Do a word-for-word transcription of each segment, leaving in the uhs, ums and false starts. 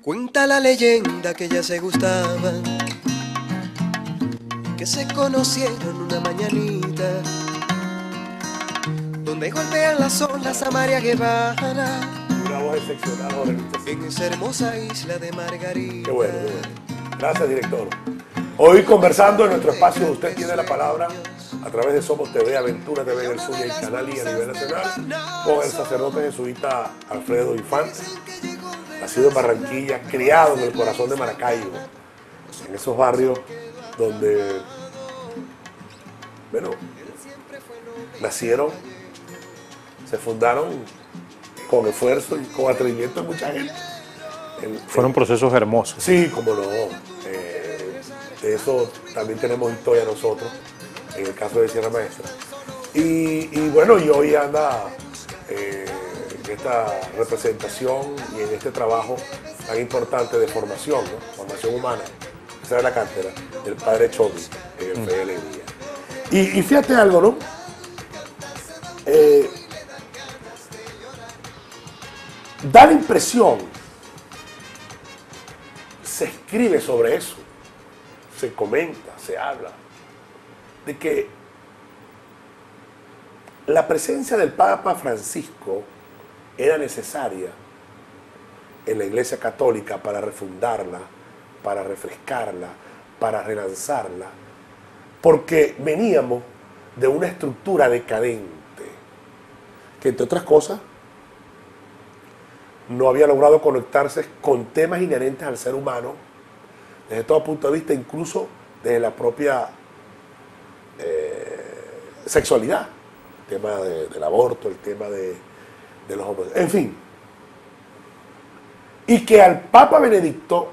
Cuenta la leyenda que ya se gustaban, que se conocieron una mañanita, donde golpean las olas a María Guevara, una voz excepcional, Jorge. en esa hermosa isla de Margarita. Qué bueno, qué bueno. Gracias, director. Hoy conversando en nuestro espacio Usted Tiene la Palabra, a través de Somos T V, Aventura T V del Zulia y Canal I a nivel nacional, con el sacerdote jesuita Alfredo Infante, nacido en Barranquilla, criado en el corazón de Maracaibo, en esos barrios donde, bueno, nacieron, se fundaron con esfuerzo y con atrevimiento de mucha gente. En, Fueron en, procesos hermosos. Sí, como no. Eh, de eso también tenemos historia nosotros, en el caso de Sierra Maestra. Y, y bueno, y hoy anda eh, en esta representación y en este trabajo tan importante de formación, ¿no? Formación humana. Esa es la cátedra del padre Chomi en el Fe y Alegría. Y, y fíjate algo, ¿no? Eh, da la impresión, se escribe sobre eso, se comenta, se habla, de que la presencia del Papa Francisco era necesaria en la Iglesia Católica para refundarla, para refrescarla, para relanzarla, porque veníamos de una estructura decadente, que entre otras cosas no había logrado conectarse con temas inherentes al ser humano, desde todo punto de vista, incluso desde la propia eh, sexualidad, el tema de, del aborto, el tema de, de los hombres, en fin. Y que al Papa Benedicto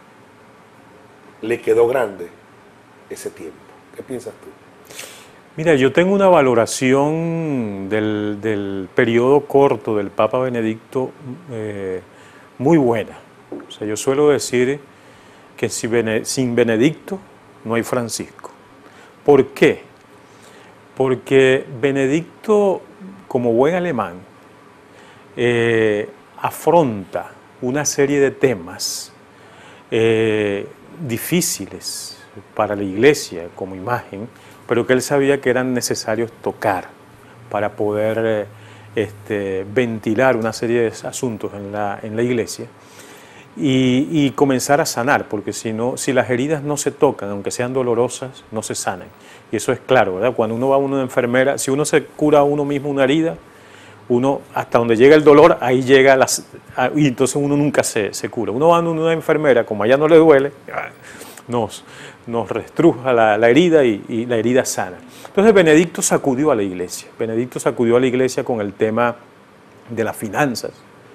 le quedó grande ese tiempo. ¿Qué piensas tú? Mira, yo tengo una valoración del, del periodo corto del Papa Benedicto eh, muy buena. O sea, yo suelo decir que si Bene, sin Benedicto no hay Francisco. ¿Por qué? Porque Benedicto, como buen alemán, eh, afronta una serie de temas eh, difíciles para la Iglesia como imagen, pero que él sabía que eran necesarios tocar para poder eh, este, ventilar una serie de asuntos en la, en la Iglesia y, y comenzar a sanar, porque si, no, si las heridas no se tocan, aunque sean dolorosas, no se sanan. Y eso es claro, ¿verdad? Cuando uno va a una enfermera, si uno se cura a uno mismo una herida, uno, hasta donde llega el dolor, ahí llega, las, y entonces uno nunca se, se cura. Uno va a una enfermera, como allá no le duele, nos, nos reestruja la, la herida y, y la herida sana. Entonces Benedicto sacudió a la Iglesia. Benedicto sacudió a la Iglesia con el tema de las finanzas.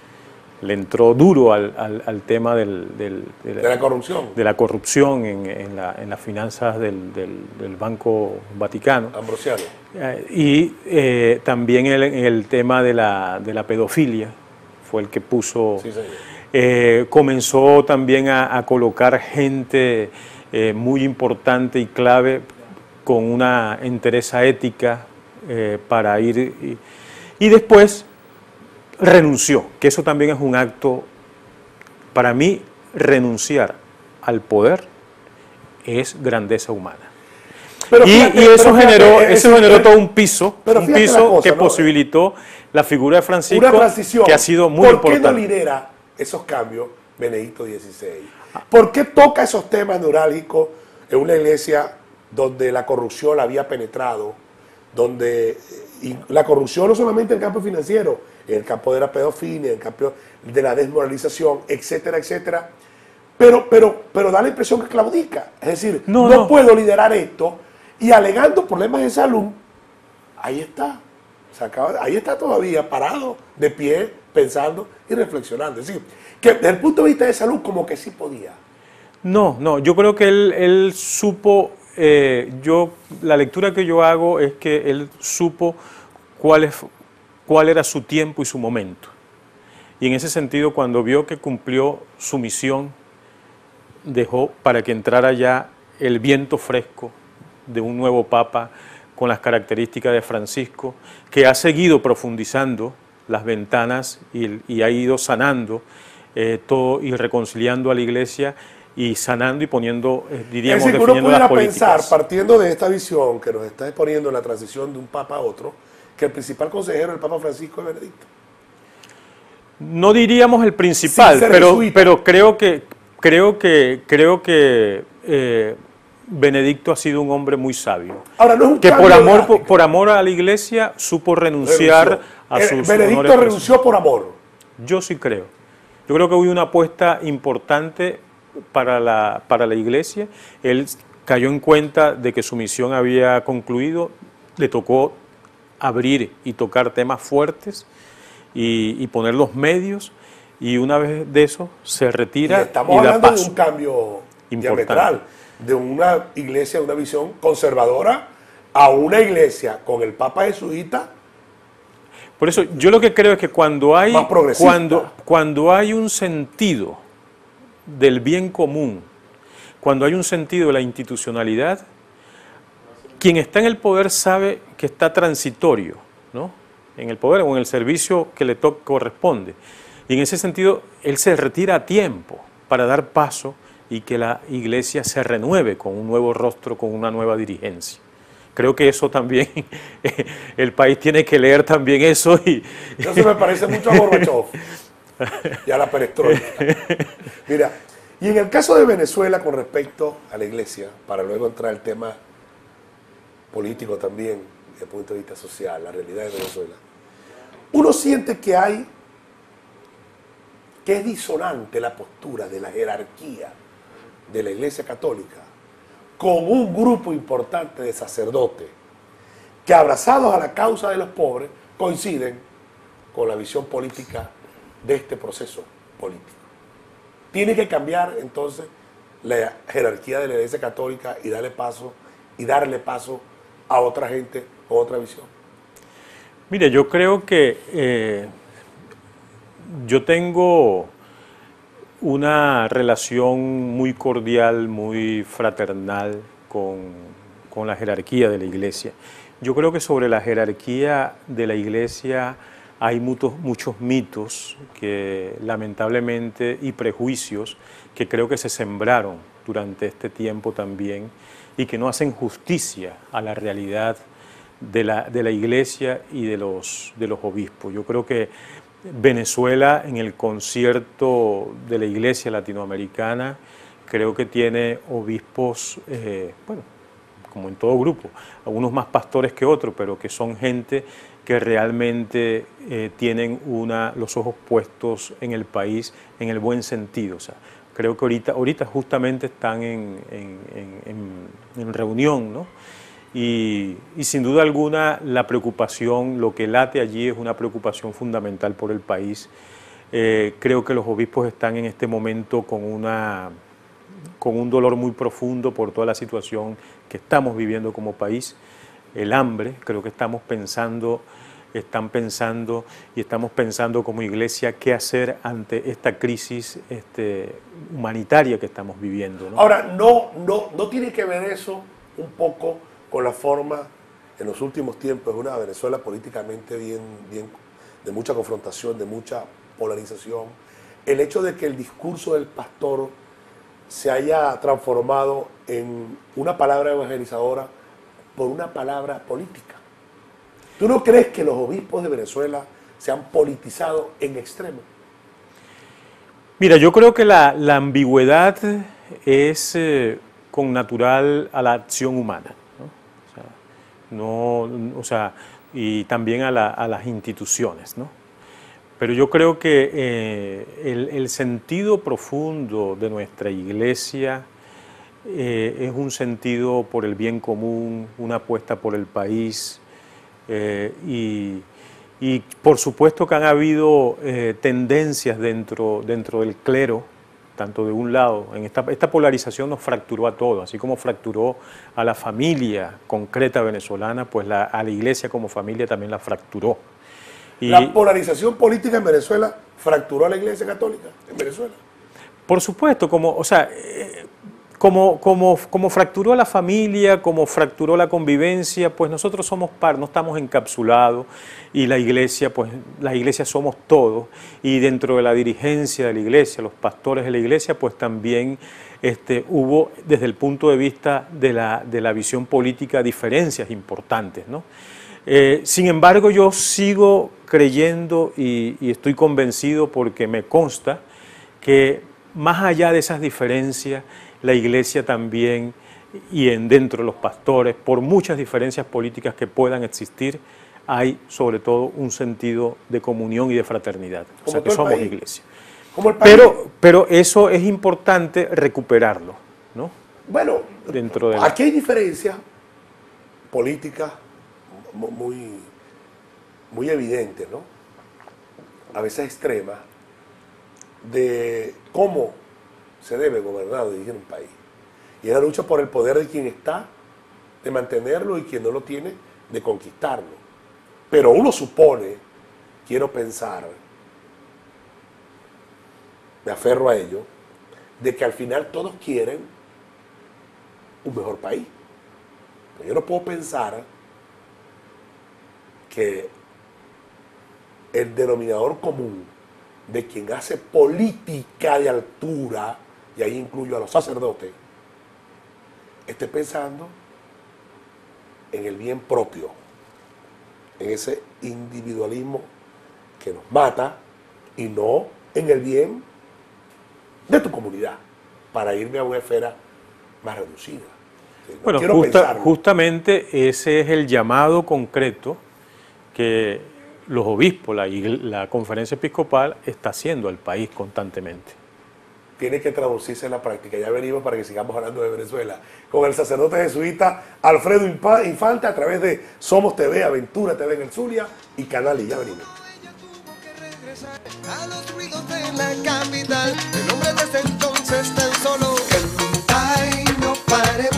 Le entró duro al, al, al tema del, del, de, la, de la corrupción, de la corrupción en, en, la, en las finanzas del, del, del Banco Vaticano. Ambrosiano. Eh, y eh, también el, el tema de la, de la pedofilia fue el que puso... Sí, señor. Eh, comenzó también a, a colocar gente eh, muy importante y clave con una entereza ética eh, para ir... Y, y después renunció, que eso también es un acto, para mí, renunciar al poder es grandeza humana. Pero fíjate, y, y eso fíjate, generó, es, eso generó es, todo un piso, un piso cosa, que ¿no? posibilitó la figura de Francisco, que ha sido muy ¿por importante. ¿Por qué no lidera esos cambios Benedicto dieciséis? ¿Por qué toca esos temas neurálgicos en una iglesia donde la corrupción la había penetrado, donde y la corrupción no solamente en el campo financiero, en el campo de la pedofilia, en el campo de la desmoralización, etcétera, etcétera, pero, pero, pero da la impresión que claudica, es decir, no, no, no puedo liderar esto, y alegando problemas de salud, ahí está, se acaba, ahí está todavía parado, de pie, pensando y reflexionando. Es decir, que desde el punto de vista de salud como que sí podía. No, no, yo creo que él, él supo, eh, yo, la lectura que yo hago es que él supo cuál, es, cuál era su tiempo y su momento. Y en ese sentido, cuando vio que cumplió su misión, dejó para que entrara ya el viento fresco de un nuevo Papa con las características de Francisco, que ha seguido profundizando las ventanas y, y ha ido sanando eh, todo y reconciliando a la iglesia y sanando y poniendo, eh, diríamos, es decir, que uno definiendo las pudiera pensar, políticas. partiendo de esta visión que nos está exponiendo en la transición de un papa a otro, que el principal consejero del Papa Francisco es Benedicto. No diríamos el principal, Sin ser pero, jesuita. pero creo que, creo que, creo que eh, Benedicto ha sido un hombre muy sabio. Ahora, no es un que cambio por amor, drástico. por, por amor a la iglesia supo renunciar Renunció. a Eh, sus Benedicto honores renunció por amor. Yo sí creo. Yo creo que hubo una apuesta importante para la, para la iglesia. Él cayó en cuenta de que su misión había concluido, le tocó abrir y tocar temas fuertes y, y poner los medios, y una vez de eso se retira Y estamos y da hablando de paso. un cambio Importante. diametral, de una iglesia, de una visión conservadora, a una iglesia con el Papa jesuita. Por eso yo lo que creo es que cuando hay, Más progresista. cuando, cuando hay un sentido del bien común, cuando hay un sentido de la institucionalidad, quien está en el poder sabe que está transitorio, ¿no? En el poder o en el servicio que le to- corresponde. Y en ese sentido, él se retira a tiempo para dar paso y que la iglesia se renueve con un nuevo rostro, con una nueva dirigencia. Creo que eso también, el país tiene que leer también eso. Y, Eso se me parece mucho a Gorbachev y a la perestroika. Mira, y en el caso de Venezuela con respecto a la iglesia, para luego entrar al tema político también, desde el punto de vista social, la realidad de Venezuela, uno siente que hay, que es disonante la postura de la jerarquía de la Iglesia Católica con un grupo importante de sacerdotes que, abrazados a la causa de los pobres, coinciden con la visión política de este proceso político. Tiene que cambiar entonces la jerarquía de la Iglesia Católica y darle paso y darle paso a otra gente con otra visión. Mire, yo creo que eh, yo tengo una relación muy cordial, muy fraternal con, con la jerarquía de la iglesia. Yo creo que sobre la jerarquía de la iglesia hay muchos, muchos mitos que lamentablemente y prejuicios que creo que se sembraron durante este tiempo también y que no hacen justicia a la realidad de la, de la iglesia y de los, de los obispos. Yo creo que Venezuela, en el concierto de la iglesia latinoamericana, creo que tiene obispos, eh, bueno, como en todo grupo, algunos más pastores que otros, pero que son gente que realmente eh, tienen una, los ojos puestos en el país en el buen sentido. O sea, creo que ahorita, ahorita justamente están en, en, en, en reunión, ¿no? Y, y sin duda alguna la preocupación, lo que late allí es una preocupación fundamental por el país. Eh, creo que los obispos están en este momento con, una, con un dolor muy profundo por toda la situación que estamos viviendo como país. El hambre, creo que estamos pensando, están pensando y estamos pensando como iglesia qué hacer ante esta crisis este, humanitaria que estamos viviendo, ¿no? Ahora, no, no, no tiene que ver eso un poco con la forma, en los últimos tiempos, es una Venezuela políticamente bien, bien, de mucha confrontación, de mucha polarización, el hecho de que el discurso del pastor se haya transformado en una palabra evangelizadora por una palabra política. ¿Tú no crees que los obispos de Venezuela se han politizado en extremo? Mira, yo creo que la, la ambigüedad es eh, con natural a la acción humana. No, o sea, y también a, la, a las instituciones, ¿no? Pero yo creo que eh, el, el sentido profundo de nuestra iglesia eh, es un sentido por el bien común, una apuesta por el país, eh, y, y por supuesto que han habido eh, tendencias dentro, dentro del clero, tanto de un lado, en esta, esta polarización nos fracturó a todos, así como fracturó a la familia concreta venezolana, pues la, a la iglesia como familia también la fracturó. Y, la polarización política en Venezuela fracturó a la Iglesia Católica en Venezuela. Por supuesto, como, o sea, eh, como, como, como fracturó la familia, como fracturó la convivencia, pues nosotros somos par, no estamos encapsulados y la iglesia, pues la iglesia somos todos y dentro de la dirigencia de la iglesia, los pastores de la iglesia, pues también este, hubo desde el punto de vista de la, de la visión política diferencias importantes, ¿no? Eh, sin embargo, yo sigo creyendo y, y estoy convencido porque me consta que más allá de esas diferencias, la iglesia también y en dentro de los pastores, por muchas diferencias políticas que puedan existir, hay sobre todo un sentido de comunión y de fraternidad. O sea, que somos iglesia. Como el país. Pero, pero eso es importante recuperarlo, ¿no? Bueno, dentro de la... aquí hay diferencias políticas muy, muy evidentes, ¿no? A veces extremas, de cómo se debe gobernar o dirigir un país. Y es la lucha por el poder de quien está, de mantenerlo, y quien no lo tiene, de conquistarlo. Pero uno supone, quiero pensar, me aferro a ello, de que al final todos quieren un mejor país. Pero yo no puedo pensar que el denominador común de quien hace política de altura, y ahí incluyo a los sacerdotes, esté pensando en el bien propio, en ese individualismo que nos mata, y no en el bien de tu comunidad, para irme a una esfera más reducida. No bueno, quiero justa, justamente ese es el llamado concreto que los obispos, la, la conferencia episcopal está haciendo al país constantemente. Tiene que traducirse en la práctica. Ya venimos para que sigamos hablando de Venezuela con el sacerdote jesuita Alfredo Infante a través de Somos T V, Aventura T V en el Zulia y Canal Y. Ya venimos. A los ruidos de la capital, el hombre desde entonces tan solo. Ay, no pare